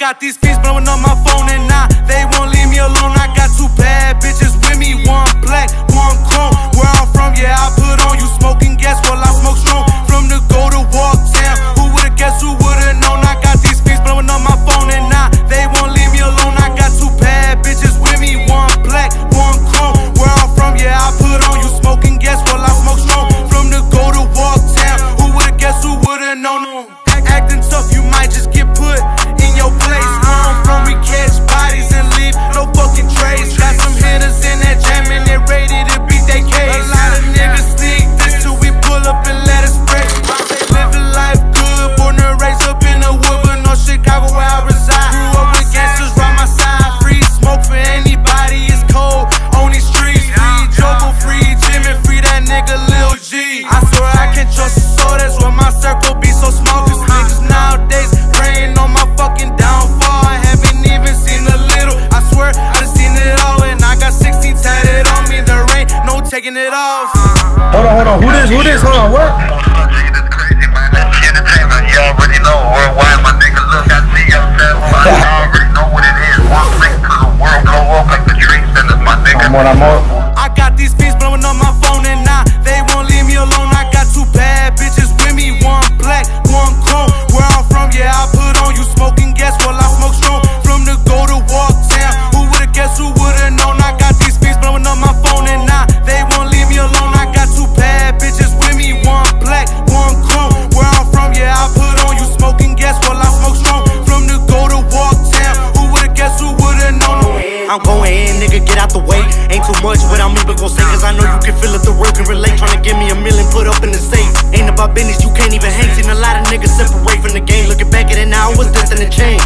got these fiends blowing up my phone and now they won't leave me alone. I got two bad bitches with me, one black, one chrome. Where I'm from, yeah, I put on you smoking gas while I smoke strong. From the go to walk town, who would've guessed, who would've known? I got these fiends blowing up my phone and now they won't leave me alone. I got two bad bitches with me, one black, one chrome. Where I'm from, yeah, I put on you smoking gas while I smoke strong. From the go to walk town, who would've guessed, who would've known? Acting tough, you might just get put in your place. Where I'm from, we catch bodies and leave no fucking trace. Got some hitters in that jam and they ready to beat they case. A lot of niggas sneak this till we pull up and let it spread. Living life good, born and raised up in the wood, but no Chicago where I reside. Grew up with gangsters by my side. Free smoke for anybody, it's cold on these streets. Free Jobo, free Jimmy, free that nigga Lil G. I swear I can't trust a soul, that's why my circle be so small. Cause niggas nowadays praying on my fucking downfall. I haven't even seen a little, I swear I done seen it all. And I got 16 tatted on me, there ain't no taking it off. Hold on, who this, hold on, what? That's crazy, man, that's entertainment. You already know worldwide, my nigga, look, I see yourself. I already know what it is. One thing to the world, blow up like the tree centers, my nigga. I got these fiends blowing up my phone and now they won't leave me alone. I got two bad bitches with me, one black, one chrome. Where I'm from, yeah, I put on you smoking gas while I smoke strong. From the go to walk town, who would've guessed, who would've known? I got these fiends blowing up my phone and now they won't leave me alone. I got two bad bitches with me, one black, one chrome. Where I'm from, yeah, I put on you smoking gas while I smoke strong. From the go to walk town, who would've guessed, who would've known? I'm going in, nigga, get out the way. Ain't too much what I'm even gon' say, cause I know you can feel it, the work can relate. Tryna give me $1 million, put up in the safe. Ain't about business, you can't even hang. Seen a lot of niggas separate from the game. Looking back at it now, it was destined to change.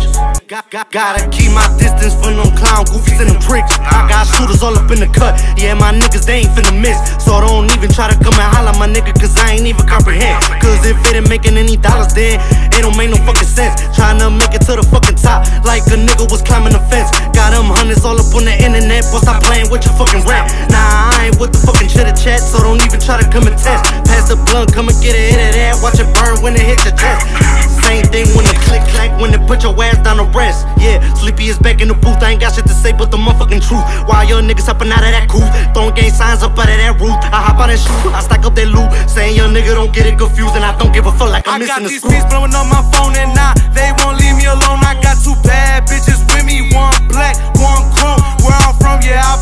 Gotta keep my distance from them clown goofies and them tricks. I got shooters all up in the cut. Yeah, my niggas, they ain't finna miss. So don't even try to come and holler, my nigga, cause I ain't even comprehend. Cause if it ain't making any dollars, then it don't make no fucking sense. Tryna make it to the fucking top, like a nigga was climbing the fence. Got them hundreds all up on the internet, but stop playing with your fucking rap. Nah, I ain't with the fucking chitter chat, so don't even try to come and test. Pass the blunt, come and get a hit of that. Watch it burn when it hit your chest. Same thing when it click clack, when it put your ass down to rest. Yeah, Sleepy is back in the booth. I ain't got shit to say but the motherfucking truth. While your niggas hopping out of that coupe, throwing gang signs up out of that roof. I hop out and shoot, I stack up that loot, saying your nigga don't get it confused, and I don't give a fuck like I'm missing the scoop. I got these fiends blowing up my phone and now they won't leave me alone. I got two bad bitches with me, one black, one chrome. Where I'm from, yeah, I